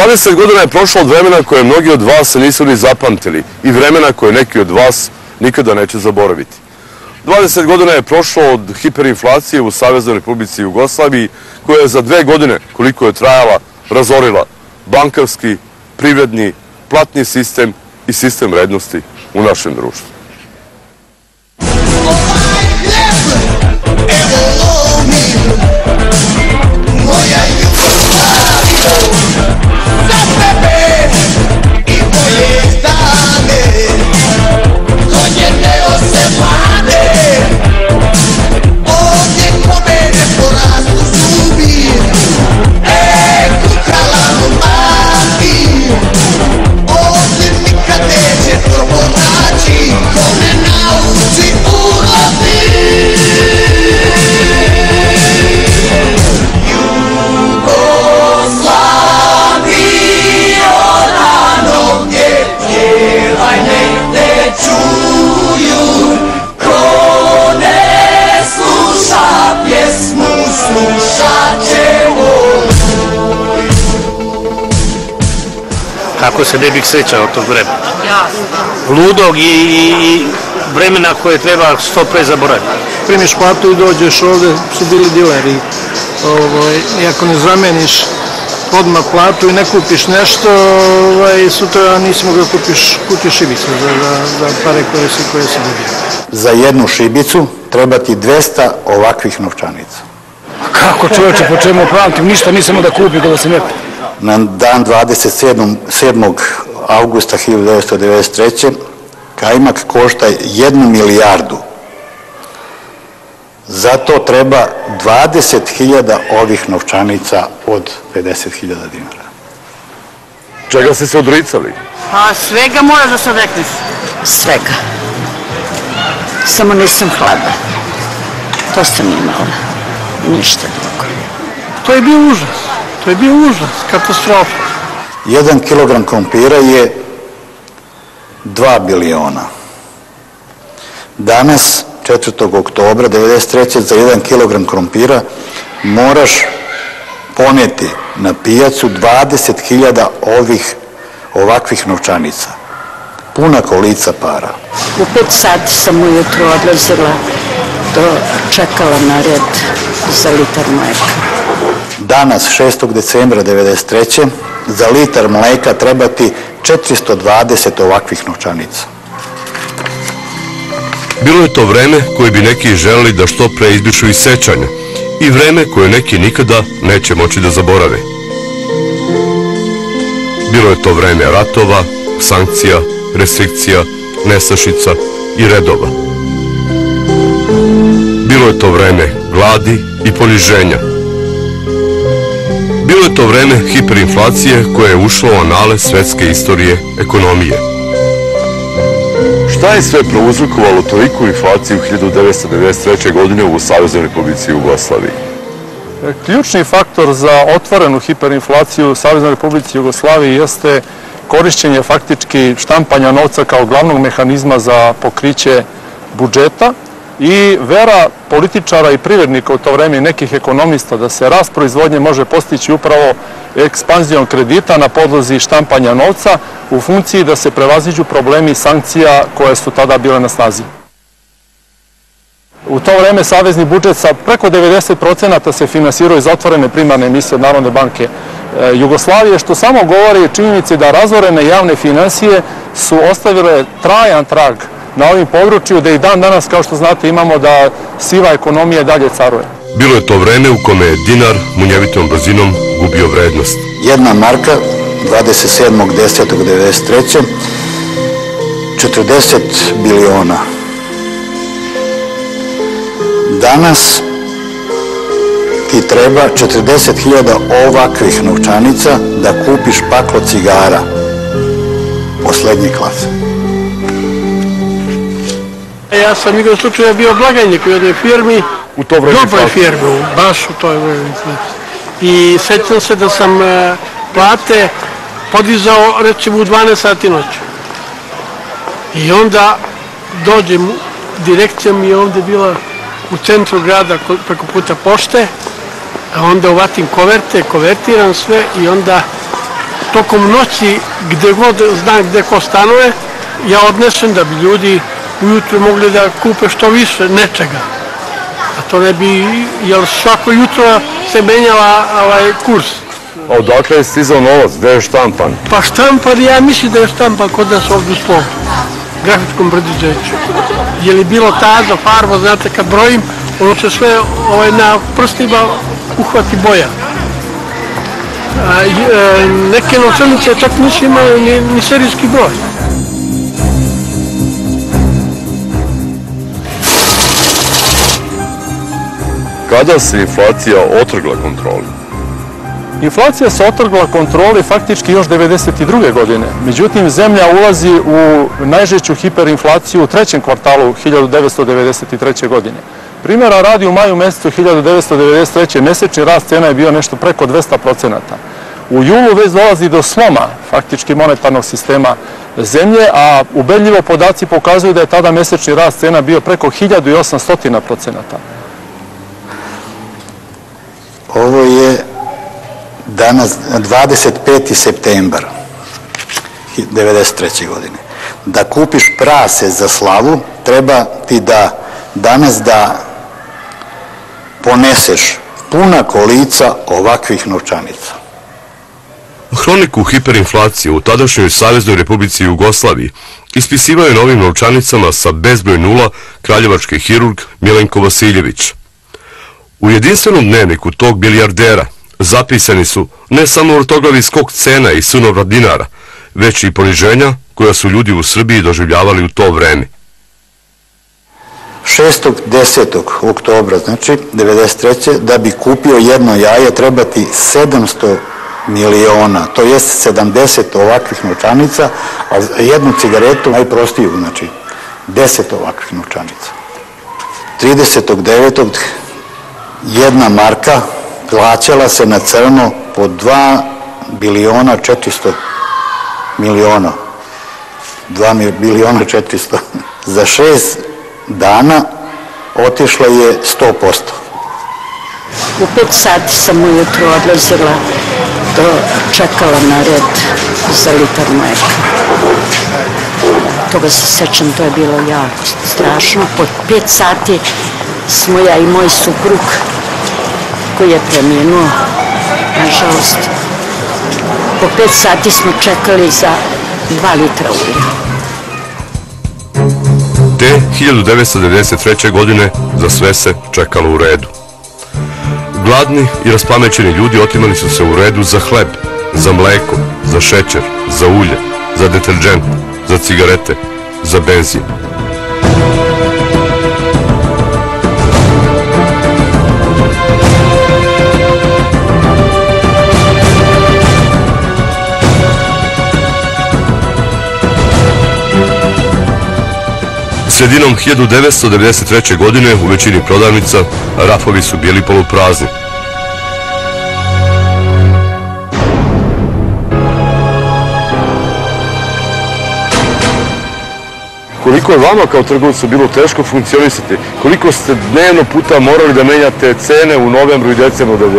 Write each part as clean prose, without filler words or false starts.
20 godina je prošlo od vremena koje mnogi od vas nisu ni zapamtili i vremena koje neki od vas nikada neće zaboraviti. 20 godina je prošlo od hiperinflacije u Saveznoj Republici Jugoslaviji, koja je za 2 godine, koliko je trajala, razorila bankarski, privredni, platni sistem i sistem vrednosti u našem društvu. Kako se ne bih sećao tog vremena. Ludog i vremena koje treba što pre zaboraviti. Primiš platu i dođeš, ovde su bili dileri. I ako ne zameniš odmah platu i ne kupiš nešto, sutra nisi mogao kupiš kutiju šibica za pare koje si dobio. Za jednu šibicu treba ti 200 ovakvih novčanica. Kako čovječe, po čemu pamtim? Ništa nisam da kupim kada sam nepo. Na dan 27. augusta 1993. kajmak košta 1 milijardu. Zato treba 20.000 ovih novčanica od 50.000 dinara. Čega ste se odricali? Pa svega moraš da se odrekneš. Svega. Samo nisam hlada. To sam imala. Ništa drugo. To je bio užas. To je bio užas, katastrofa. 1 kilogram krompira je 2 biliona. Danas, 4. oktobra 1993. za 1 kilogram krompira moraš poneti na pijacu 20.000 ovakvih novčanica. Puna kolica para. U 5 sati sam ujutru odlazila, čekala na red za litar mleka. Danas, 6. decembra 1993. za litar mleka treba ti 420 ovakvih novčanica. Bilo je to vreme koje bi neki želeli da što pre izbrišu iz sećanja i vreme koje neki nikada neće moći da zaborave. Bilo je to vreme ratova, sankcija, restrikcija, nestašica i redova. Bilo je to vreme gladi i poniženja. Bilo je to vreme hiperinflacije koje je ušlo u anale svetske istorije ekonomije. Šta je sve prouzrokovalo toliku inflaciju 1993. godine u Saveznoj Republici Jugoslaviji? Ključni faktor za otvorenu hiperinflaciju u Saveznoj Republici Jugoslaviji jeste korišćenje faktički štampanja novca kao glavnog mehanizma za pokriće budžeta i vera političara i privrednika u to vreme i nekih ekonomista da se rast proizvodnje može postići upravo ekspanzijom kredita na podlozi štampanja novca u funkciji da se prevaziđu problemi sankcija koje su tada bile na snazi. U to vreme savezni budžet sa preko 90% se finansirao iz otvorene primarne emisije od Narodne banke Jugoslavije, što samo govori činjenici da razorene javne finansije su ostavile trajan trag na ovim području, da i dan danas, kao što znate, imamo da siva ekonomija dalje caruje. Bilo je to vreme u kome je dinar munjevitom brzinom gubio vrednost. 1 marka 27.10.1993. 40 biliona. Danas ti treba 40.000 ovakvih novčanica da kupiš paklo cigara poslednje klase. Ja sam igrom slučaja bio blagajnik u jednoj firmi, dobroj firmi, baš u toj vremeni. I sećam se da sam plate podizao recimo u 12 sati noći. I onda dođem, direkcija mi je ovde bila u centru grada preko puta pošte, a onda uvatim koverte, kovertiram sve i onda tokom noći, gde god znam gde ko stanuje, ja odnesem da bi ljudi ujutru mogli da kupe što više nečega. A to ne bi, jer svako jutro se menjala kurs. A odakle je stizao novac? Gde je štampan? Pa štampan, ja mislim da je štampan kod nas ovdje u Spogu, grafičkom preduzeću. Je li bilo taza, farba, znate, kad brojim, ono se sve na prstima uhvati boja. Neke novčanice čak nisu imali ni serijski broj. Kada se inflacija otrgla kontroli? Inflacija se otrgla kontroli faktički još 1992. godine. Međutim, zemlja ulazi u najžešću hiperinflaciju u trećem kvartalu 1993. godine. Primjera radi, u maju mjesecu 1993. mesečni rast cena je bio nešto preko 200%. U julu već dolazi do sloma faktički monetarnog sistema zemlje, a ubedljivo podaci pokazuju da je tada mesečni rast cena bio preko 1800%. Ovo je danas 25. septembar 1993. godine. Da kupiš prase za slavu, treba ti da danas da poneseš puna kolica ovakvih novčanica. Hroniku hiperinflacije u tadašnjoj Saveznoj Republici Jugoslaviji ispisivao je na ovim novčanicama sa bezbroj nula kraljevački hirurg Milenko Vasiljević. U jedinstvenom dnevniku tog bilijardera zapisani su ne samo vrtoglavi skok cena i sunovrat dinara, već i poniženja koja su ljudi u Srbiji doživljavali u to vreme. 6.10. oktobra, znači 1993. da bi kupio jedno jaje treba ti 700 miliona, to jest 70 ovakvih novčanica, a jednu cigaretu, najprostiju, znači 10 ovakvih novčanica. 30.9. jedna marka plaćala se na crno po 2 biliona 400 miliona. 2 biliona 400. Za 6 dana otišla je 100%. U 5 sati sam ujutru odlazila, čekala na red za litar mleka. Toga se sećam, to je bilo jako strašno. Po 5 sati smo ja i moj suprug, koji je preminuo, nažalost, po 5 sati smo čekali za 2 litra ulja. Te 1993. godine za sve se čekalo u redu. Gladni i raspamećeni ljudi otimali su se u redu za hleb, za mleko, za šećer, za ulje, za deterđent, za cigarete, za benzin. Sredinom 1993. godine u većini prodavnica rafovi su bili poluprazni. Koliko je vama kao trgovcu bilo teško funkcionisati? Koliko ste dnevno puta morali da menjate cene u novembru i decembru 1993?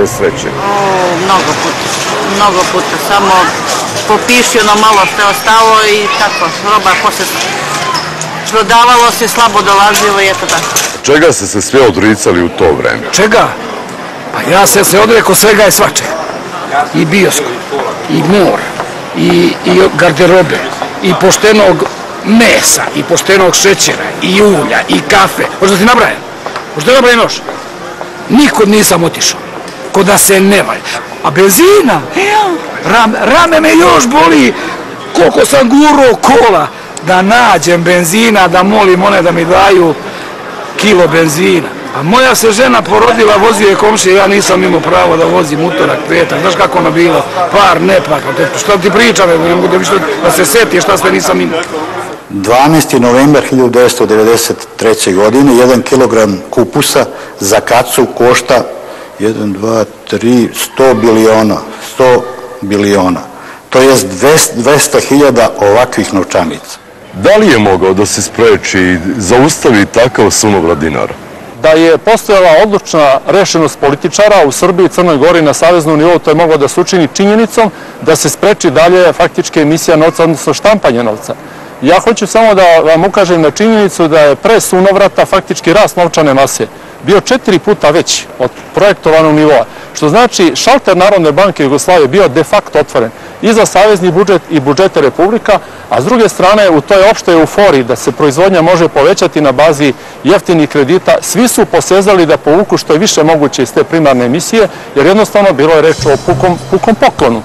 Mnogo puta. Samo popiši ono malo što je ostalo i tako, roba prodavalo se, slabo dolazilo i eto tako. Čega ste se sve odricali u to vreme? Čega? Pa ja sam se odrekao svega i svačega. I bioskop, i mor, i garderobe, i poštenog mesa, i poštenog šećera, i ulja, i kafe. Možda ti nabrajam? Možda ti nabrajam još? Nikud nisam otišao. Ko da se ne valja. A benzina? Rame me još boli. Koliko sam gurao kola da nađem benzina, da molim one da mi daju kilo benzina. A moja se žena porodila, vozio je komšije, ja nisam imao pravo da vozim utorak, petak. Znaš kako ono bilo? Par, ne plakao. Što ti pričam, ne mogu da se setije šta sve nisam imao. 12. novembar 1993. godine 1 kilogram kupusa za kacu košta 1, 2, 3, 100 biliona. To je 200.000 ovakvih novčanica. Da li je mogao da se spreči i zaustavi takav sunovrat dinara? da je postojala odlučna rešenost političara u Srbiji i Crnoj Gori na saveznom nivou, to je moglo da se učini činjenicom da se spreči dalje faktički emisija novca, odnosno štampanje novca. Ja hoću samo da vam ukažem na činjenicu da je pre sunovrata faktički rast novčane mase bio 4 puta veći od projektovanog nivoa, što znači šalter Narodne banke Jugoslavije bio de facto otvoren i za savezni budžet i budžete Republika, a s druge strane u toj opštoj euforiji da se proizvodnja može povećati na bazi jeftinih kredita, svi su posezali da povuku što je više moguće iz te primarne emisije, jer jednostavno bilo je reč o pukom poklonu.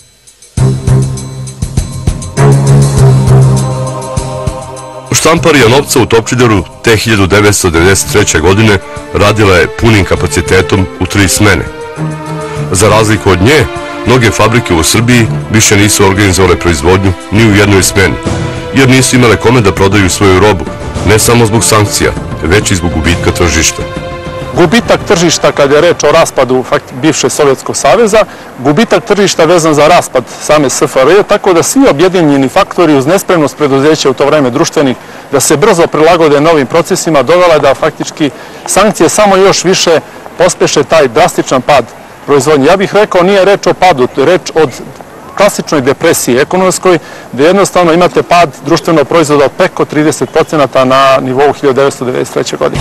Štamparija novca u Topčideru te 1993. godine radila je punim kapacitetom u 3 smene. Za razliku od nje, mnoge fabrike u Srbiji više nisu organizovale proizvodnju ni u jednoj smeni, jer nisu imale kome da prodaju svoju robu, ne samo zbog sankcija, već i zbog gubitka tržišta. Gubitak tržišta kada je reč o raspadu bivšeg Sovjetskog saveza, gubitak tržišta vezan za raspad same SFRJ, tako da svi objedinjeni faktori uz nespremnost preduzeća u to vreme društvenih da se brzo prilagode novim procesima dovela je da faktički sankcije samo još više pospeše taj drastičan pad proizvodnje. Ja bih rekao nije reč o padu, to je reč od klasičnoj depresiji ekonomskoj, gde jednostavno imate pad društvenog proizvoda od preko 30% na nivou 1993. godine.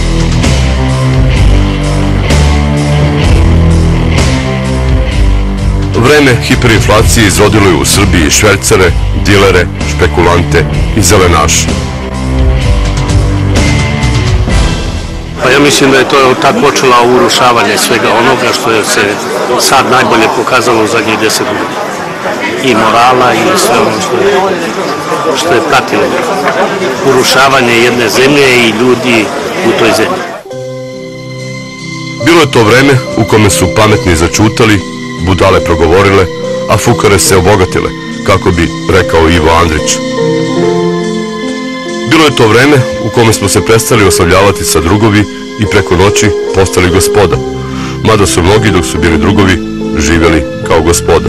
Vreme hiperinflacije izrodilo je u Srbiji švercere, dilere, špekulante i zelenaše. Pa ja mislim da je to tako počela urušavanje svega onoga što je se sad najbolje pokazalo u zadnjih 10 godina. I morala i sve ono što je pratilo urušavanje jedne zemlje i ljudi u toj zemlji. Bilo je to vreme u kome su pametni začutali, budale progovorile, a fukare se obogatile, kako bi rekao Ivo Andrić. Bilo je to vreme u kome smo se prestali oslavljavati sa drugovi i preko noći postali gospoda, mada su mnogi dok su bili drugovi živjeli kao gospoda.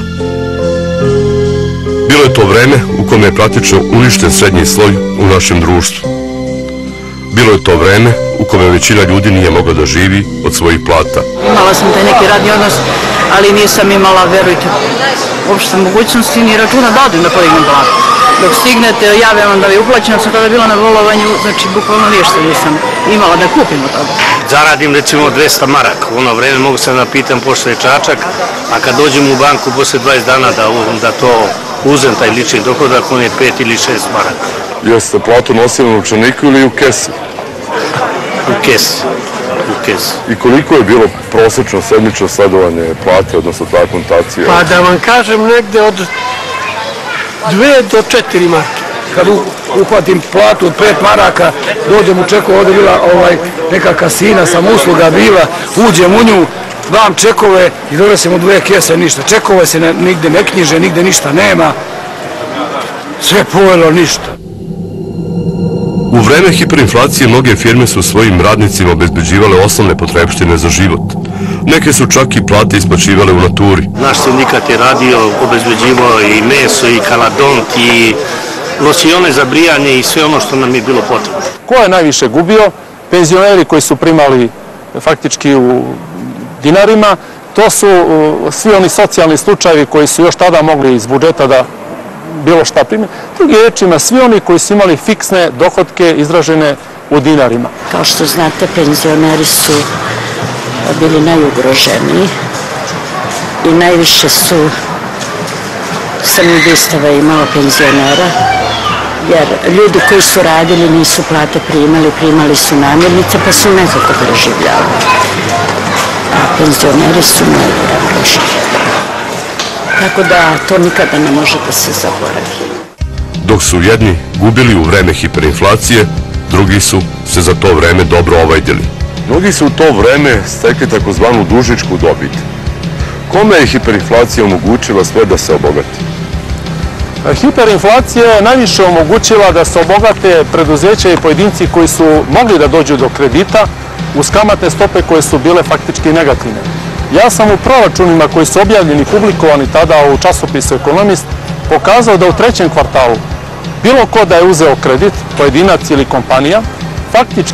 Bilo je to vreme u kome je praktično uništen srednji sloj u našem društvu. Bilo je to vreme u kome većina ljudi nije mogla da živi od svojih plata. Imala sam taj neki radni odnos, ali nisam imala, verujte, uopšte mogućnosti ni računa da odim da podignem platu. Dok stignete, jave vam da je uplaćeno, sam tada bila na bolovanju, znači bukvalno ništa nisam imala da kupim od toga. Zaradim recimo 200 maraka, u ono vreme mogu se napitam pošto je čačak, a kad dođem u banku posle 20 dana da to uzem taj lični dohodak, on je 5 ili 6 maraka. Jeste platu nosili u novčaniku ili u kesi? U kesi. I koliko je bilo prosečno sedmično sledovanje plate, odnosno ta akontacija? Pa da vam kažem, negde od 2 do 4 marke. Kad uhvatim platu od 5 maraka, dođem u čekove, ovdje bila neka kasina, samousluga bila, uđem u nju, dam čekove i donesem u 2 kese, ništa. Čekove se nigde ne knjiže, nigde ništa nema. Sve pojelo, ništa. U vreme hiperinflacije mnoge firme su svojim radnicima obezbeđivale osnovne potrepštine za život. Neke su čak i plate isplaćivale u naturi. Naš sindikat je radio, obezbeđivao i meso, i kaladont, i losione za brijanje i sve ono što nam je bilo potrebno. Ko je najviše gubio? Penzioneri koji su primali faktički u dinarima, to su svi oni socijalni slučajevi koji su još tada mogli iz budžeta da bilo šta prime. Drugi rečima, svi oni koji su imali fiksne dohotke izražene u dinarima. Kao što znate, penzioneri su bili najugroženiji i najviše su samobistava imalo penzionera, jer ljudi koji su radili nisu plate primali su namirnice, pa su nekako preživljavali. A penzioneri su najugroženiji. Tako da to nikada ne može da se zaboravi. Dok su jedni gubili u vreme hiperinflacije, drugi su se za to vreme dobro ovajdili. Mnogi su u to vreme stekli takozvanu dužničku dobit. Kome je hiperinflacija omogućila sve da se obogati? Hiperinflacija je najviše omogućila da se obogate preduzeća i pojedinci koji su mogli da dođu do kredita uz kamatne stope koje su bile faktički negativne. Ja sam u proračunima koji su objavljeni i publikovani tada u časopisu Ekonomist pokazao da u 3. kvartalu bilo ko da je uzeo kredit, pojedinac ili kompanija, faktički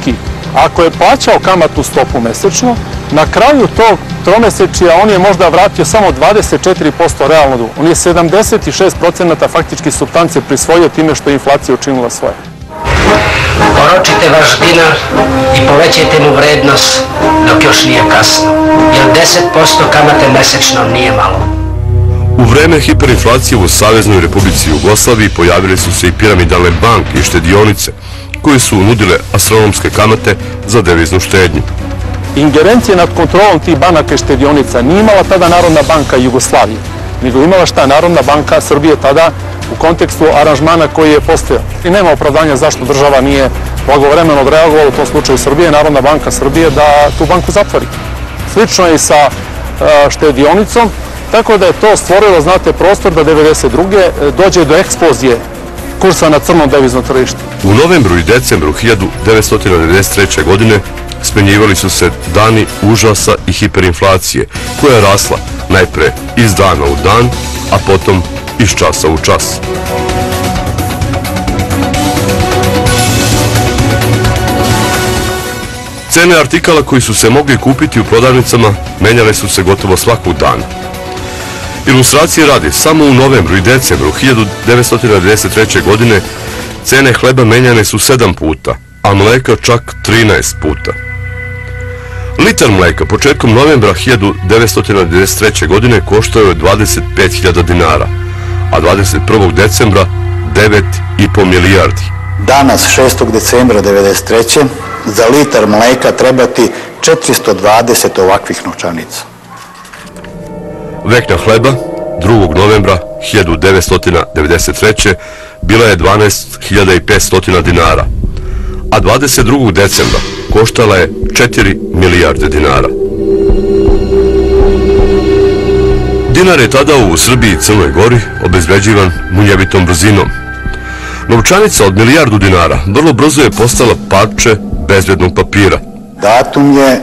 ako je plaćao kamatnu stopu mesečno, na kraju tog tromesečija on je možda vratio samo 24% realno duga. On je 76% faktički supstance prisvojio time što je inflacija učinila svoje. Oročite vaš dinar i povećajte mu vrednost dok još nije kasno, jer 10% kamate mesečno nije malo. U vreme hiperinflacije u Saveznoj Republici Jugoslaviji pojavile su se i piramidalne banke i štedionice koje su nudile astronomske kamate za deviznu štednju. Ingerencije nad kontrolom tih banaka i štedionica nije imala tada Narodna banka Jugoslavije, nego imala šta Narodna banka Srbije tada u kontekstu aranžmana koji je postojao. I nema opravdanja zašto država nije blagovremeno odreagovala u tom slučaju Srbije, Narodna banka Srbije, da tu banku zatvori. Slično je i sa štedionicom, tako da je to stvorilo, znate, prostor da 1992. dođe do eksplozije kursa na crnom deviznom tržištu. U novembru i decembru 1993. godine smenjivali su se dani užasa i hiperinflacije, koja je rasla najpre iz dana u dan, a potom iz časa u čas. Cene artikala koji su se mogli kupiti u prodavnicama menjale su se gotovo svakog dana. Ilustracije radi, samo u novembru i decembru 1993. godine cene hleba menjane su 7 puta, a mleka čak 13 puta. Litar mleka početkom novembra 1993. godine koštao je 25.000 dinara, a 21. decembra 9,5 milijardi. Danas, 6. decembra 1993. za litar mleka trebati 420 ovakvih novčanica. Vekna hleba 2. novembra 1993. bila je 12.500 dinara, a 22. decembra koštala je 4 milijarde dinara. Dinar je tada u Srbiji i Crnoj Gori obezbeđivan munjevitom brzinom. Novčanica od milijardu dinara vrlo brzo je postala parče bezbednog papira. Datum je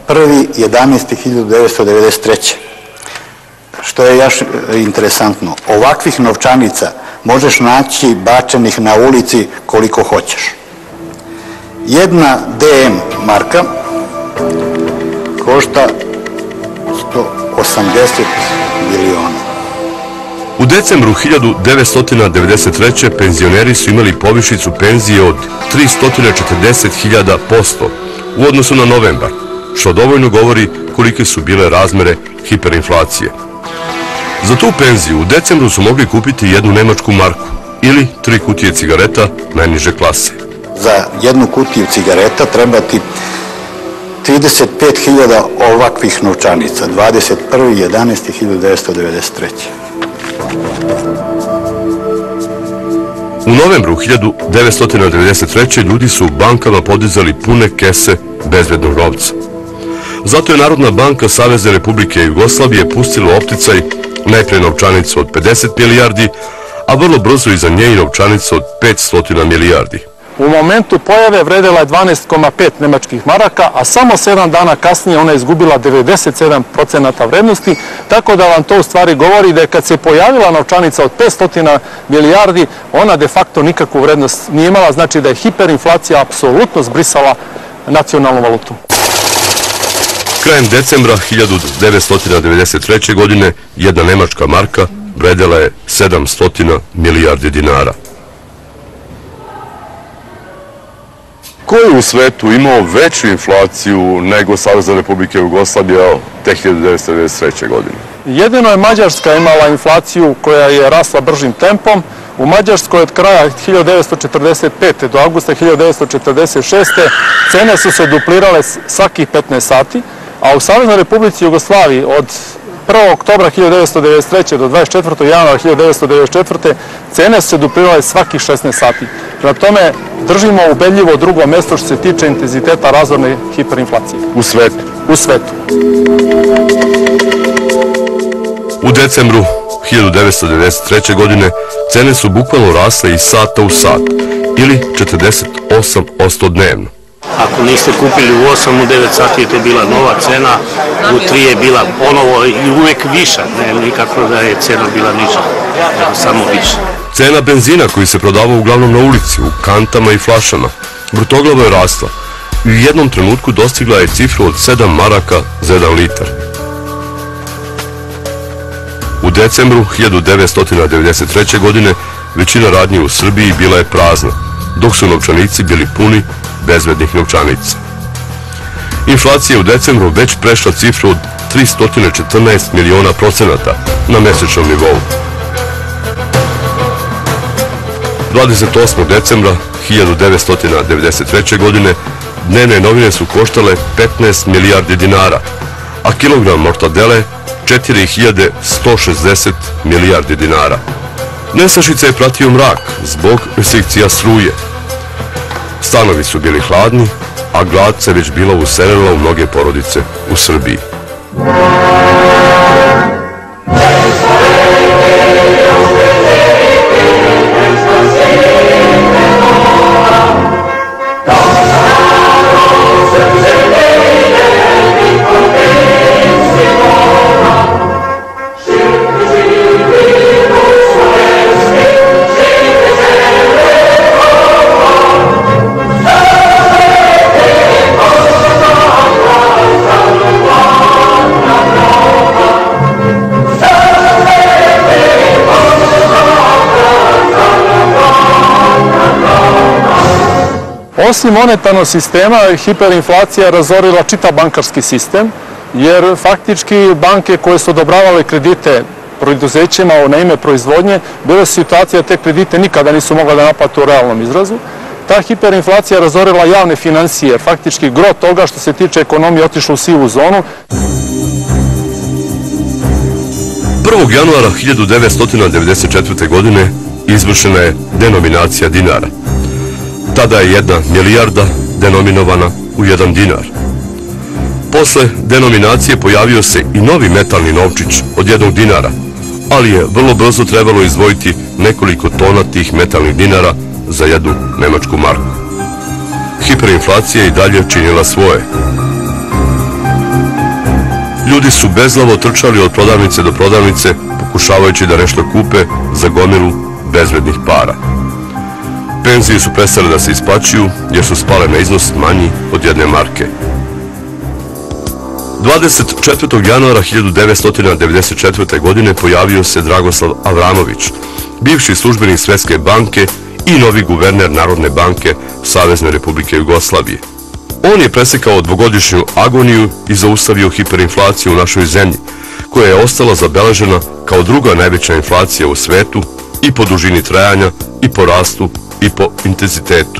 1.11.1993. Što je još interesantno, ovakvih novčanica možeš naći bačenih na ulici koliko hoćeš. Jedna DM marka košta 180 miliona. U decembru 1993. penzioneri su imali povišicu penzije od 340.000% u odnosu na novembar, što dovoljno govori kolike su bile razmere hiperinflacije. Za tu penziju u decembru su mogli kupiti jednu nemačku marku ili 3 kutije cigareta najniže klase. Za jednu kutiju cigareta trebati 35.000 ovakvih novčanica, 21.11.1993. U novembru 1993. ljudi su u bankama podizali pune kese bezbednog novca. Zato je Narodna banka Savezne Republike Jugoslavije pustila u opticaj najpre novčanicu od 50 milijardi, a vrlo brzo iza nje i novčanicu od 500 milijardi. U momentu pojave vredela je 12,5 nemačkih maraka, a samo 7 dana kasnije ona je izgubila 97% vrednosti, tako da vam to u stvari govori da je kad se pojavila novčanica od 500 milijardi, ona de facto nikakvu vrednost nije imala, znači da je hiperinflacija apsolutno zbrisala nacionalnu valutu. Krajem decembra 1993. godine jedna nemačka marka vredela je 700 milijardi dinara. Ko je u svetu imao veću inflaciju nego Savezna Republika Jugoslavija te 1993. godine? Jedino je Mađarska imala inflaciju koja je rasla bržim tempom. U Mađarskoj od kraja 1945. do avgusta 1946. cene su se duplirale svakih 15 sati, a u Saveznoj Republici Jugoslaviji od 1. oktobra 1993. do 24. januara 1994. cene su se duplirale svakih 16 sati. Prema tome, držimo ubedljivo drugo mesto što se tiče intenziteta razorne hiperinflacije. U svetu? U svetu. U decembru 1993. godine cene su bukvalno rasle iz sata u sat, ili 48% dnevno. Ako niste kupili u 8, u 9 sati je to bila nova cena, u 3 je bila ponovo i uvek viša, ne nikako da je cena bila niža, nego samo viša. Cena benzina koji se prodavao uglavnom na ulici, u kantama i flašama, vrtoglavo je rasla, i u jednom trenutku dostigla je cifru od 7 maraka za 1 litar. U decembru 1993. godine većina radnji u Srbiji bila je prazna, dok su novčanici bili puni bezbednih novčanica. Inflacija je u decembru već prešla cifru od 314 miliona procenata na mesečnom nivou. 28. decembra 1993. godine dnevne novine su koštale 15 milijardi dinara, a kilogram mortadele 4160 milijardi dinara. Nestašice je pratio mrak zbog restrikcija struje. Stanovi su bili hladni, a glad se već bila uselila u mnoge porodice u Srbiji. Osim monetarnog sistema, hiperinflacija je razorila čitav bankarski sistem, jer faktički banke koje su odobravale kredite preduzećima na ime proizvodnje, bila situacija da te kredite nikada nisu mogla da naplate u realnom izrazu. Ta hiperinflacija je razorila javne financije, jer faktički gro toga što se tiče ekonomije otišlo u sivu zonu. 1. januara 1994. godine izvršena je denominacija dinara. Tada je 1 milijarda denominovana u 1 dinar. Posle denominacije pojavio se i novi metalni novčić od 1 dinara, ali je vrlo brzo trebalo izdvojiti nekoliko tona tih metalnih dinara za 1 nemačku marku. Hiperinflacija i dalje činila svoje. Ljudi su bezglavo trčali od prodavnice do prodavnice, pokušavajući da nešto kupe za gomilu bezvrednih para. Penzije su prestale da se isplaćuju jer su spale na iznos manji od 1 marke. 24. januara 1994. godine pojavio se Dragoslav Avramović, bivši službenik Svetske banke i novi guverner Narodne banke Savezne Republike Jugoslavije. On je presekao dvogodišnju agoniju i zaustavio hiperinflaciju u našoj zemlji, koja je ostala zabeležena kao druga najveća inflacija u svetu i po dužini trajanja, i po rastu, i po intenzitetu.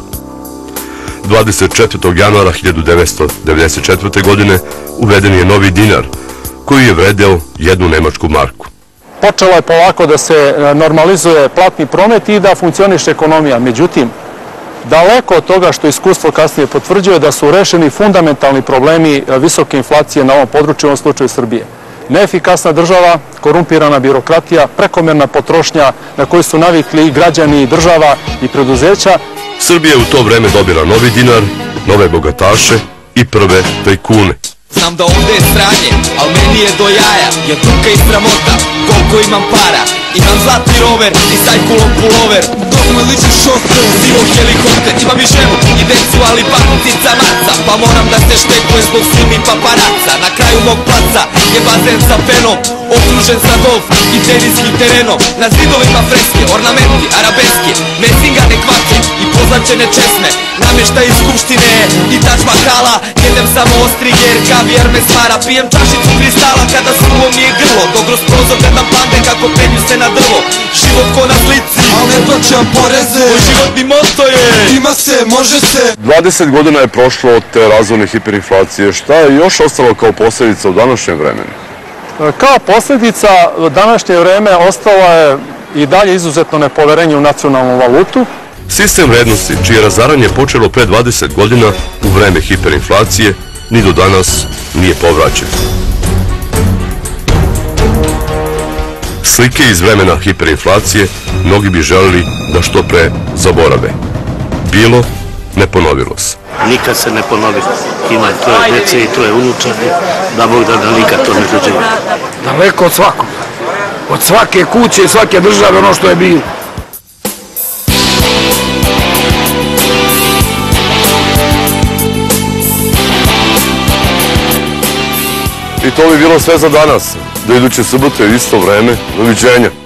24. januara 1994. godine uveden je novi dinar, koji je vredeo 1 nemačku marku. Počela je polako da se normalizuje platni promet i da funkcioniše ekonomija. Međutim, daleko od toga što iskustvo kasnije potvrđuje da su rešeni fundamentalni problemi visoke inflacije na ovom području, u ovom slučaju Srbije. Neefikasna država, korumpirana birokratija, prekomerna potrošnja na koju su navikli i građani, i država, i preduzeća. Srbija je u to vreme dobila novi dinar, nove bogataše i prve tajkune. Znam da ovde je sranje, al meni je do jaja, jer tuka i sramota, koliko imam para. Imam zlatni rover i sajkulom pulover, dok moj liči šofer, sivo helikopter. Imam i ženu i decu, ali pakutica maca, pa moram da se štekujem zbog silnih paparaca. Na kraju mog placa je bazen sa penom, okružen sa golf i teniskim terenom. Na zidovima freske, ornamenti, arabeske, mezingane kvake i pozlačene česme. Namješta iz skupštine i tač mahala, jedem samo ostrige jer kavijar me smara. Pijem čašicu kristala kada suvo mi je grlo, dok kroz prozor gledam pande kako penju se na drvo. Život ko na slici, al ne plaćam poreze, moj životni moto je ima se, može se. 20 godina je prošlo od te razorne hiperinflacije. Šta je još ostalo kao posljedica u današnjem vremenu? Kao posljedica današnje vreme ostalo je i dalje izuzetno nepoverenje u nacionalnu valutu. Sistem vrednosti, čije razaranje počelo pre 20 godina u vreme hiperinflacije, ni do danas nije povraćen. Slike iz vremena hiperinflacije mnogi bi želeli da što pre zaborave. Bilo, ne ponovilo se. Nikad se ne ponovi. Ima troje djece i troje unučadi, da Bog da nikad to ne dođe. Daleko od svakog. Od svake kuće i svake države ono što je bilo. I to bi bilo sve za danas. Do iduće subote u isto vreme. Doviđenja.